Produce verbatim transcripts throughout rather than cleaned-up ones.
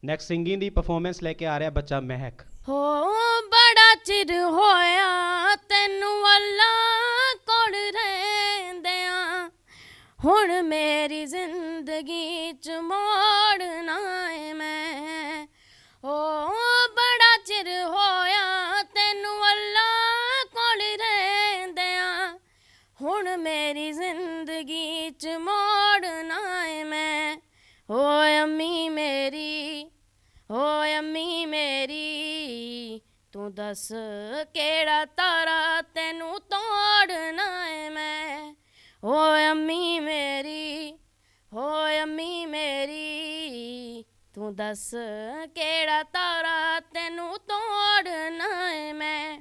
Next singing ਦੀ performance ਲੈ ਕੇ ਆ ਰਿਹਾ ਬੱਚਾ ਮਹਿਕ। ਹੋ ਬੜਾ ਚਿਰ ਹੋਇਆ ਤੈਨੂੰ ਅੱਲਾ ਕੋਲ ਰਹਿੰਦਿਆਂ, ਹੁਣ ਮੇਰੀ ਜ਼ਿੰਦਗੀ ਚ ਮੋੜਨਾ ਏ ਮੈਂ। ਹੋ ਬੜਾ ਚਿਰ ਹੋਇਆ ਤੈਨੂੰ ਅੱਲਾ ਕੋਲ ਰਹਿੰਦਿਆਂ, ਹੁਣ ਮੇਰੀ ਜ਼ਿੰਦਗੀ ਚ ਮੋੜਨਾ ਏ ਮੈਂ। ਓਏ ਅੰਮੀ ਮੇਰੀ, ਓਏ ਅੰਮੀ ਮੇਰੀ, ਤੂੰ ਦੱਸ ਕਿਹੜਾ ਤਾਰਾ ਤੈਨੂੰ ਤੋੜਨਾ ਏ ਮੈਂ। ਓਏ ਅੰਮੀ ਮੇਰੀ, ਓਏ ਅੰਮੀ ਮੇਰੀ, ਤੂੰ ਦੱਸ ਕਿਹੜਾ ਤਾਰਾ ਤੈਨੂੰ ਤੋੜਨਾ ਏ ਮੈਂ।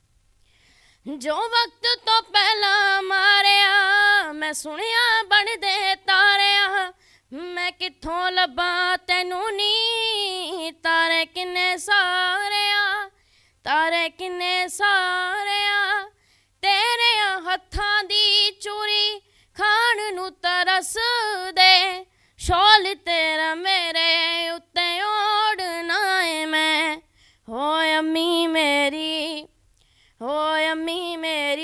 ਜੋ ਵਕਤ ਤੋਂ ਪਹਿਲਾਂ ਮਾਰਿਆ ਮੈਂ ਸੁਣਿਆ ਬਣਦੇ ਤਾਰਿਆ, ਮੈਂ ਕਿੱਥੋਂ ਲੱਭਾਂ ਤੈਨੂੰ ਨੀ ਤਾਰੇ ਕਿੰਨੇ ਸਾਰਿਆ, ਤਾਰੇ ਕਿੰਨੇ ਸਾਰਿਆ। ਤੇਰੇ ਹੱਥਾਂ ਦੀ ਚੂਰੀ ਖਾਣ ਨੂੰ ਤਰਸਦੇ, ਸ਼ੌਲ ਤੇਰਾ ਮੇਰੇ ਉੱਤੇ ਓੜਨਾ ਏ ਮੈਂ। ਓਏ ਅੰਮੀ ਮੇਰੀ, ਓਏ ਅੰਮੀ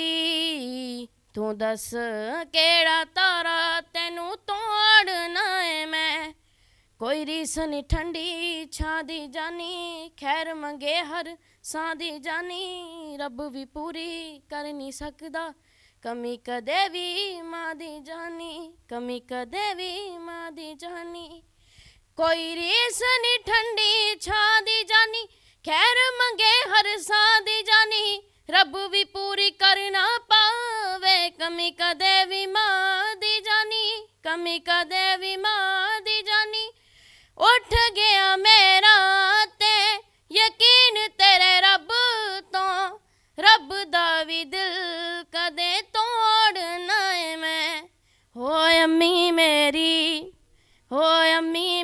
ਮੇਰੀ, ਤੂੰ ਦੱਸ ਕਿਹੜਾ ਤਾਰਾ ਤੈਨੂੰ ਤੋੜਨਾ ਏ ਮੈਂ। ਕੋਈ ਰੀਸ ਨੀ ਠੰਡੀ ਛਾਂ ਦੀ ਜਾਨੀ, ਖੈਰ ਮੰਗੇ ਹਰ ਸਾਂ ਦੀ ਜਾਨੀ, ਰੱਬ ਵੀ ਪੂਰੀ ਕਰ ਨਹੀਂ ਸਕਦਾ ਕਮੀ ਕਦੇ ਵੀ ਮਾਂ ਦੀ ਜਾਨੀ, ਕਮੀ ਕਦੇ ਵੀ ਮਾਂ ਦੀ ਜਾਨੀ। ਕੋਈ ਰੀਸ ਨੀ ਠੰਡੀ ਛਾਂ ਦੀ ਜਾਨੀ, ਖੈਰ ਮੰਗੇ ਹਰ ਸਾਂ ਦੀ ਜਾਨੀ, ਰੱਬ ਵੀ ਪੂਰੀ ਕਰ ਨਾ ਪਾਵੇ ਕਮੀ ਕਦੇ ਵੀ ਮਾਂ ਦੀ ਜਾਨੀ, ਕਮੀ ਕਦੇ ਵੀ ਮਾਂ ਦੀ ਜਾਨੀ। ਉੱਠ ਗਿਆ ਮੇਰਾ ਤੇ ਯਕੀਨ ਤੇਰੇ ਰੱਬ ਤੋਂ, ਰੱਬ ਦਾ ਵੀ ਦਿਲ ਕਦੇ ਤੋੜਨਾ ਏ ਮੈਂ। ਓਏ ਅੰਮੀ ਮੇਰੀ, ਓਏ ਅੰਮੀ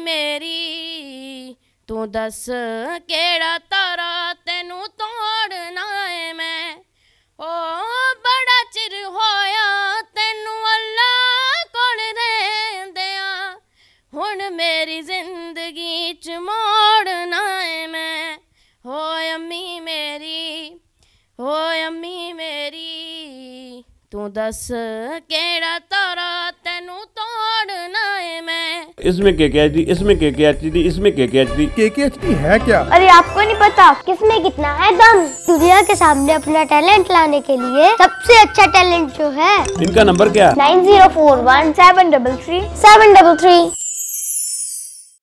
ਮੇਰੀ, ਤੂੰ ਦੱਸ ਕਿਹੜਾ ਤਾਰਾ ਤੈਨੂੰ ਤੋੜਨਾ ਏ ਮੈਂ। ਓ ਬੜਾ ਚਿਰ ਹੋਇਆ ਤੈਨੂੰ ਅੱਲਾ ਕੋਲ ਰਹਿੰਦਿਆਂ, ਹੁਣ ਮੇਰੀ ਜ਼ਿੰਦਗੀ ਚ ਮੋੜਨਾ ਏ ਮੈਂ। ਓਏ ਅੰਮੀ ਮੇਰੀ, ਓਏ ਅੰਮੀ ਮੇਰੀ, तू दस केड़ा तारा तेनू तोड़ना है मैं। इसमें के के एच डी, इसमें के के एच डी, इसमें के के एच डी। के के एच डी है क्या? अरे आपको नहीं पता किसमें कितना है दम। दुनिया के सामने अपना टैलेंट लाने के लिए सबसे अच्छा टैलेंट जो है, इनका नंबर क्या? Nine zero four one seven double three seven double three.